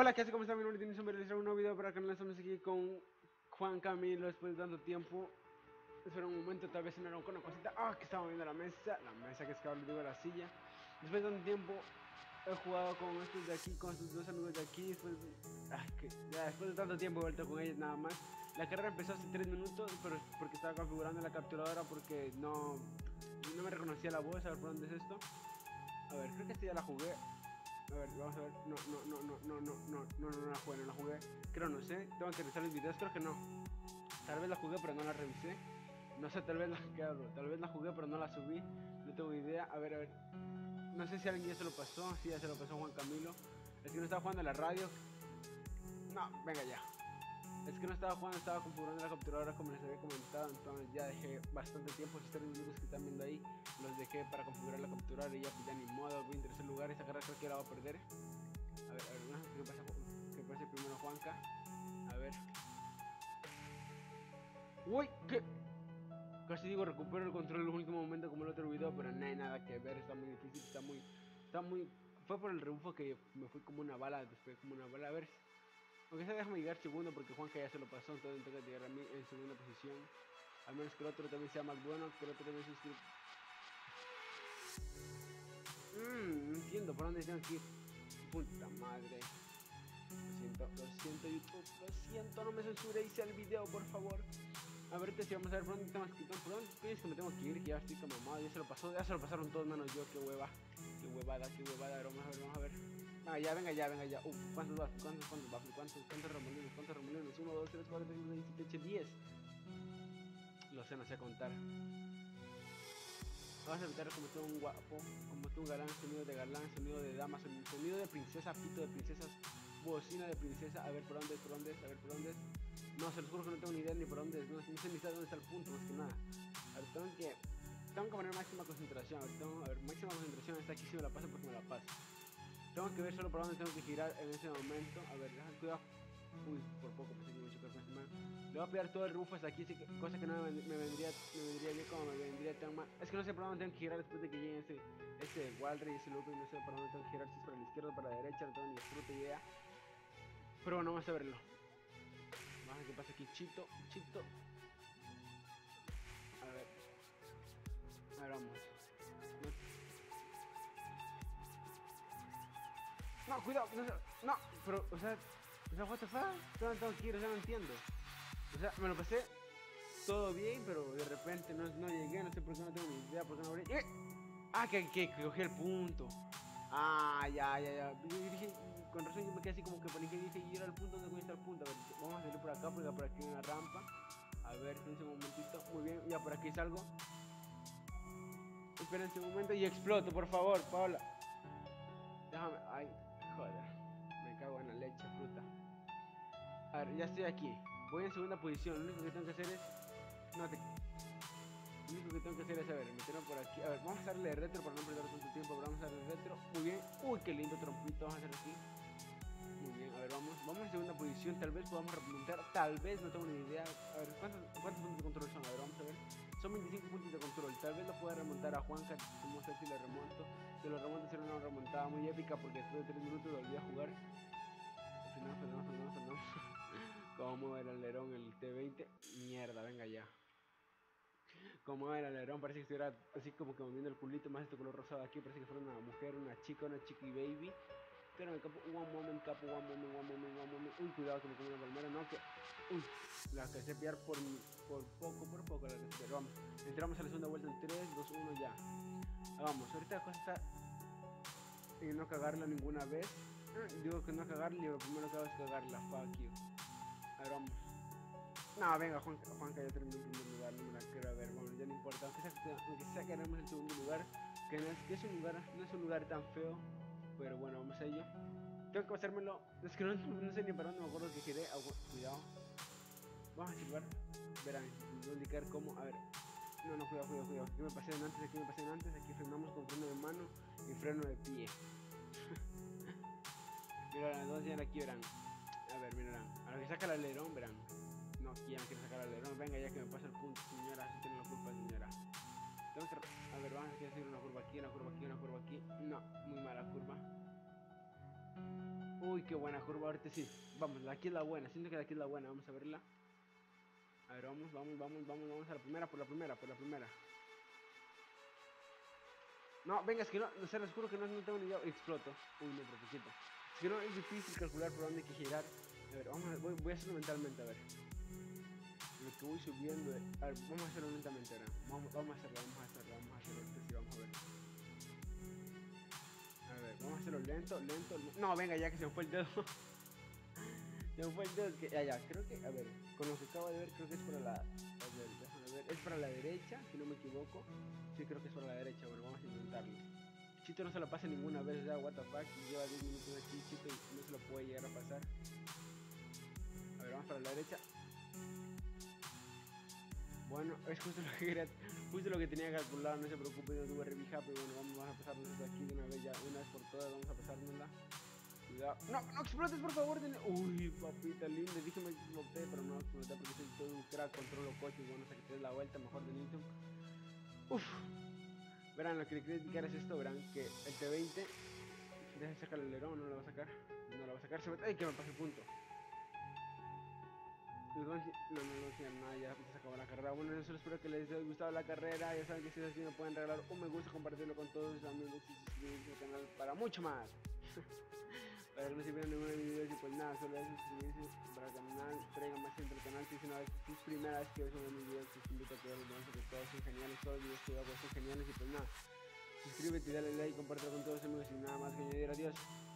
Hola, ¿qué hace? ¿Cómo están? Mi nombre es Denison, realizar un nuevo video para el canal. Estamos aquí con Juan Camilo después de tanto tiempo. Espera un momento, tal vez se me con una cosita. Ah, que estaba viendo la mesa que es que ahora le digo la silla. Después de tanto tiempo he jugado con estos de aquí, con estos dos amigos de aquí. Después de tanto tiempo he vuelto con ellos nada más. La carrera empezó hace 3 minutos, pero es porque estaba configurando la capturadora porque no me reconocía la voz. A ver por dónde es esto. A ver, creo que esta ya la jugué. A ver, vamos a ver. No la jugué, no la jugué. Creo, no sé. Tengo que revisar los videos, creo que no. Tal vez la jugué, pero no la revisé. No sé, tal vez tal vez la jugué, pero no la subí. No tengo idea. A ver. No sé si alguien ya se lo pasó. Sí, ya se lo pasó Juan Camilo. Es que no estaba jugando a la radio. No, venga ya. Es que no estaba jugando, estaba configurando la capturadora como les había comentado. Entonces ya dejé bastante tiempo. Esos 3 minutos que están viendo ahí los dejé para configurar la capturadora. Y ya pues ya ni modo. Voy en tercer lugar. Esa carrera creo que la va a perder. A ver, ¿qué pasa primero Juanca? A ver. Uy, ¿qué? Casi digo recupero el control en el último momento como el otro video, pero no hay nada que ver, está muy difícil, está muy... Fue por el rebufo que me fui como una bala, después como una bala, a ver. Aunque sea déjame llegar segundo porque Juanca ya se lo pasó, entonces tengo que llegar a mí en segunda posición. Al menos que el otro también sea más bueno, que el otro también se inscriba. No entiendo por dónde tengo que ir. Puta madre. Lo siento YouTube, lo siento, no me censuréis el video, por favor. A ver, si vamos a ver por dónde tengo que ir. ¿Por dónde piensas que me tengo que ir? Que ya estoy como mamado, ya se lo pasaron todos menos yo, qué hueva. Qué huevada, vamos a ver. Ah, ya, venga ya. ¿Cuántos remolinos? ¿Cuántos remolinos? 1, 2, 3, 4, 5, 6, 7, 8, 10. Lo sé, no sé contar. Vamos a evitar como todo un guapo, como todo un galán, sonido de dama, sonido de princesa, pito de princesas, bocina de princesa. A ver por dónde es. No, se los juro que no tengo ni idea ni por dónde es. No sé ni dónde está el punto, más que nada. A ver, tengo que poner máxima concentración. A ver, máxima concentración. Esta aquí sí me la paso porque me la paso. Tengo que ver solo por dónde tengo que girar en ese momento. A ver, cuidado. Uy, por poco pensé que me iba a chocar con este man. Le voy a pillar todo el rufo hasta aquí, cosa que no me vendría bien como me vendría tan mal. Es que no sé por dónde tengo que girar después de que llegue ese Walry y ese loop. Y no sé por dónde tengo que girar, si es para la izquierda o para la derecha, no tengo ni fruta idea. Pero bueno, vamos a verlo. Vamos a ver qué pasa aquí, Chito. A ver, vamos. No, cuidado, no, pero, o sea, what the fuck, ¿dónde tengo que ir? O sea, no entiendo. O sea, me lo pasé todo bien, pero de repente no llegué, no sé por qué, no tengo ni idea, por qué no abrí. Ah, que cogí el punto. Ah, ya. Yo dije, con razón yo me quedé así como que paniqué y dije, y era el punto, ¿dónde está el punto? A ver, vamos a salir por acá, porque por aquí hay una rampa. A ver, espérense un momentito. Muy bien, ya por aquí salgo. Espérense un momento y exploto, por favor, Paola. Déjame, ay, joder. Me cago en la leche, fruta. A ver, ya estoy aquí. Voy en segunda posición. Lo único que tengo que hacer es... No te... Lo único que tengo que hacer es, a ver, meterme por aquí. A ver, vamos a darle retro para no perder tanto tiempo. Pero vamos a darle retro. Muy bien. Uy, qué lindo trompito. Vamos a hacer aquí. Muy bien, a ver, vamos en segunda posición. Tal vez podamos remontar. Tal vez, no tengo ni idea. A ver, ¿cuántos puntos de control son? A ver, vamos a ver. Son 25 puntos de control. Tal vez lo pueda remontar a Juanca. Vamos a ver si lo remonto. Si lo remonto, será una remontada muy épica. Porque después de 3 minutos volví a jugar. Frenamos. Cómo mueve el alerón el T20. Mierda, venga ya. Cómo mueve el alerón, parece que estuviera así como que moviendo el culito. Más este color rosado aquí, parece que fuera una mujer, una chica y baby. Espérame, capo, one moment, capo, one moment. Uy, cuidado que me como una palmera, no, que... Uy, la que se pillar por poco la que se vamos. Entramos a la segunda vuelta en 3, 2, 1, ya. Vamos, ahorita la cosa está en no cagarla ninguna vez. Digo que no cagarla y lo primero que hago es cagarla, fuck you. A ver, vamos. No, venga, Juanca ya terminó en primer lugar, no me la quiero ver, bueno, ya no importa, aunque sea que ganemos el segundo lugar, que no es un lugar tan feo, pero bueno, vamos a ello. Tengo que pasármelo, es que no sé ni para dónde me acuerdo que giré, cuidado. Vamos a silbar, verán, les voy a indicar cómo, a ver. No, cuidado, aquí me pasé en antes, aquí frenamos con freno de mano y freno de pie. Mira, las dos ya aquí verán. A ver, mirarán. A lo que saca el alerón, verán. No, aquí ya me quiere sacar el alerón. Venga, ya que me pasa el punto, señora. Si tiene la culpa, señora. Tengo que... A ver, vamos a hacer una curva aquí. No, muy mala curva. Uy, qué buena curva, ahorita sí. Vamos, aquí es la buena, siento que aquí es la buena, vamos a verla. A ver, vamos a la primera, por la primera. No, venga, es que no, se les juro que no tengo ni idea, exploto. Uy, no, por poquito. Es que no, es difícil calcular por dónde hay que girar. A ver, voy a hacerlo mentalmente, a ver. Lo que voy subiendo, a ver, vamos a hacerlo lentamente ahora. Vamos a hacerlo, ahorita sí, vamos a ver. A ver, vamos a hacerlo lento. No, venga, ya que se me fue el dedo. Se me fue el dedo, es que, ya, creo que, a ver, con lo que acabo de ver, creo que es para la, a ver, déjame ver, es para la derecha, si no me equivoco. Sí, creo que es para la derecha, bueno, vamos a intentarlo. Chito no se lo pasa ninguna vez, ya, what the fuck, lleva 10 minutos aquí, Chito, y no se lo puede llegar a pasar. A ver, vamos para la derecha. Bueno, es justo lo que tenía calculado, no se preocupe, no tuve revija, pero bueno, vamos a pasarnos esto aquí de una vez ya, una vez por todas, vamos a pasárnosla. Cuidado. No explotes, por favor. Uy, papita linda, dije me exploté, pero no exploté porque soy todo un crack, controlo coches, bueno, hasta que te des la vuelta, mejor de Nintendo. Uf. Verán, lo que le quería indicar es esto, verán, que el T20, deja sacar el alerón, no lo va a sacar, ¡ay, que me pase el punto! No, no hicieron nada, ya se acabó la carrera. Bueno, yo solo espero que les haya gustado la carrera. Ya saben que si es así me pueden regalar un me gusta, compartirlo con todos sus amigos y suscribirse al canal para mucho más. Para que no se pierdan ninguno de mis videos y pues nada, solo es suscribirse para el canal, traigan más gente al canal. Si es una vez, si es primera vez que ves uno de mis videos, pues te invito a que vean los demás porque todos son geniales, todos los videos que hago son geniales y pues nada, suscríbete, dale like, compártelo con todos los amigos y nada más que añadir, adiós.